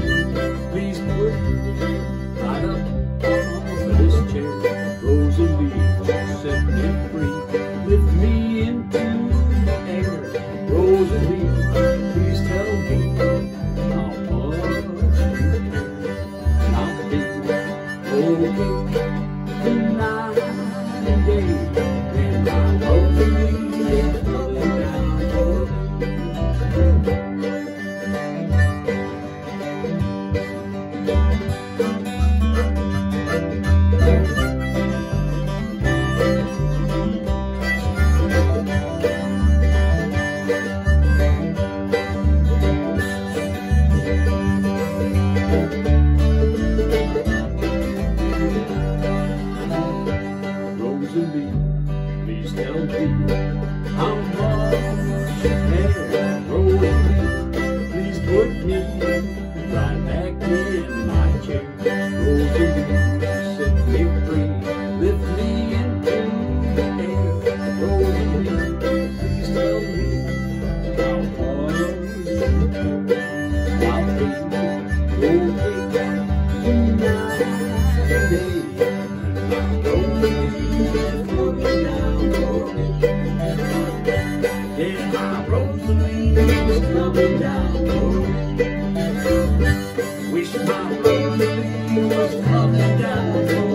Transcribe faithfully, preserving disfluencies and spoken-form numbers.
please put right up off of this chair. Rosalie, set me free, lift me into the air. Rosalie, please tell me how much you care. And I'll be okay night and day, and my Rosalie is coming down for me. Rosalie, please tell me how much you care. Rosalie, please put me right back in my chair. Rosalie, set me free, lift me into the air. Rosalie, please tell me how much you care. I'll be okay tonight and day. Yeah, my Rosalie is coming down for me. Wish my Rosalie was coming down for me.